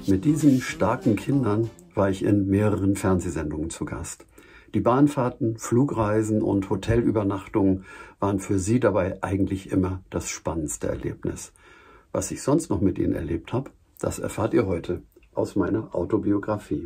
Mit diesen starken Kindern war ich in mehreren Fernsehsendungen zu Gast. Die Bahnfahrten, Flugreisen und Hotelübernachtungen waren für sie dabei eigentlich immer das spannendste Erlebnis. Was ich sonst noch mit ihnen erlebt habe, das erfahrt ihr heute aus meiner Autobiografie.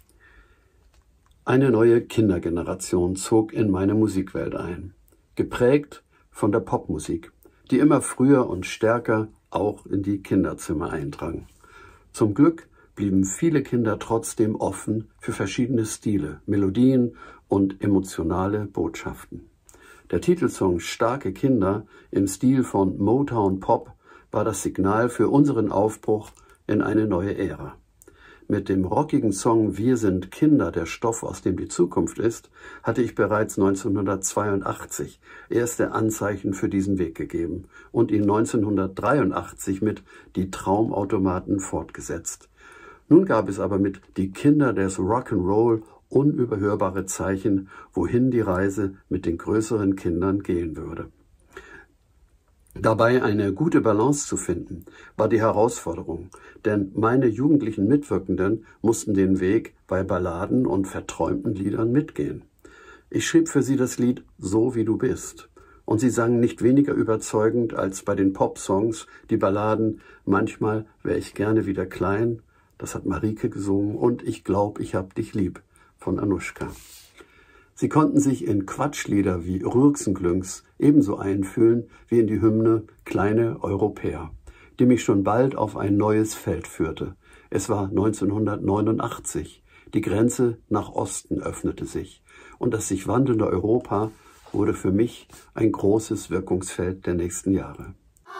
Eine neue Kindergeneration zog in meine Musikwelt ein, geprägt von der Popmusik, die immer früher und stärker auch in die Kinderzimmer eindrang. Zum Glück blieben viele Kinder trotzdem offen für verschiedene Stile, Melodien und emotionale Botschaften. Der Titelsong »Starke Kinder« im Stil von Motown Pop war das Signal für unseren Aufbruch in eine neue Ära. Mit dem rockigen Song »Wir sind Kinder, der Stoff, aus dem die Zukunft ist« hatte ich bereits 1982 erste Anzeichen für diesen Weg gegeben und ihn 1983 mit »Die Traumautomaten« fortgesetzt. Nun gab es aber mit »Die Kinder des Rock'n'Roll« unüberhörbare Zeichen, wohin die Reise mit den größeren Kindern gehen würde. Dabei eine gute Balance zu finden, war die Herausforderung, denn meine jugendlichen Mitwirkenden mussten den Weg bei Balladen und verträumten Liedern mitgehen. Ich schrieb für sie das Lied »So wie du bist« und sie sangen nicht weniger überzeugend als bei den Popsongs die Balladen »Manchmal wär ich gerne wieder klein«, das hat Marike gesungen, und »Ich glaub, ich hab dich lieb« von Anuschka. Sie konnten sich in Quatschlieder wie Rürxenglüngs ebenso einfühlen wie in die Hymne »Kleine Europäer«, die mich schon bald auf ein neues Feld führte. Es war 1989. Die Grenze nach Osten öffnete sich und das sich wandelnde Europa wurde für mich ein großes Wirkungsfeld der nächsten Jahre.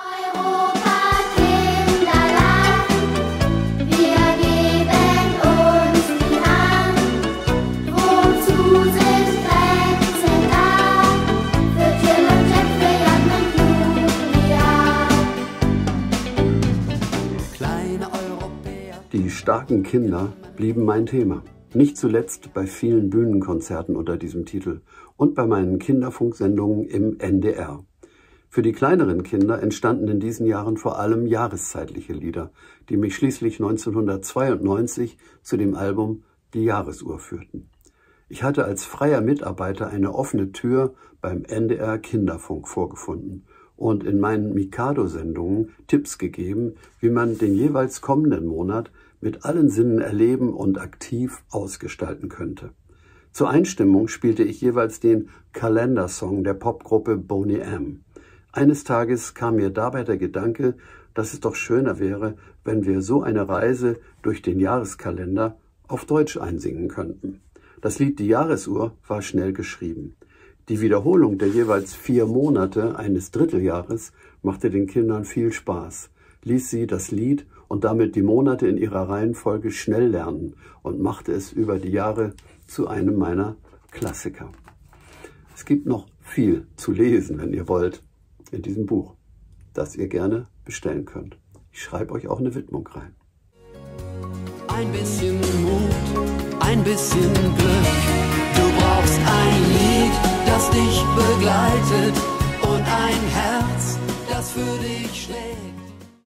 Die starken Kinder blieben mein Thema, nicht zuletzt bei vielen Bühnenkonzerten unter diesem Titel und bei meinen Kinderfunksendungen im NDR. Für die kleineren Kinder entstanden in diesen Jahren vor allem jahreszeitliche Lieder, die mich schließlich 1992 zu dem Album Die Jahresuhr führten. Ich hatte als freier Mitarbeiter eine offene Tür beim NDR Kinderfunk vorgefunden und in meinen Mikado-Sendungen Tipps gegeben, wie man den jeweils kommenden Monat mit allen Sinnen erleben und aktiv ausgestalten könnte. Zur Einstimmung spielte ich jeweils den Kalendersong der Popgruppe Boney M. Eines Tages kam mir dabei der Gedanke, dass es doch schöner wäre, wenn wir so eine Reise durch den Jahreskalender auf Deutsch einsingen könnten. Das Lied Die Jahresuhr war schnell geschrieben. Die Wiederholung der jeweils 4 Monate eines Dritteljahres machte den Kindern viel Spaß, ließ sie das Lied und damit die Monate in ihrer Reihenfolge schnell lernen und machte es über die Jahre zu einem meiner Klassiker. Es gibt noch viel zu lesen, wenn ihr wollt, in diesem Buch, das ihr gerne bestellen könnt. Ich schreibe euch auch eine Widmung rein. Ein bisschen Mut, ein bisschen Glück, du brauchst ein Lied, das dich begleitet und ein Herz, das für dich schlägt.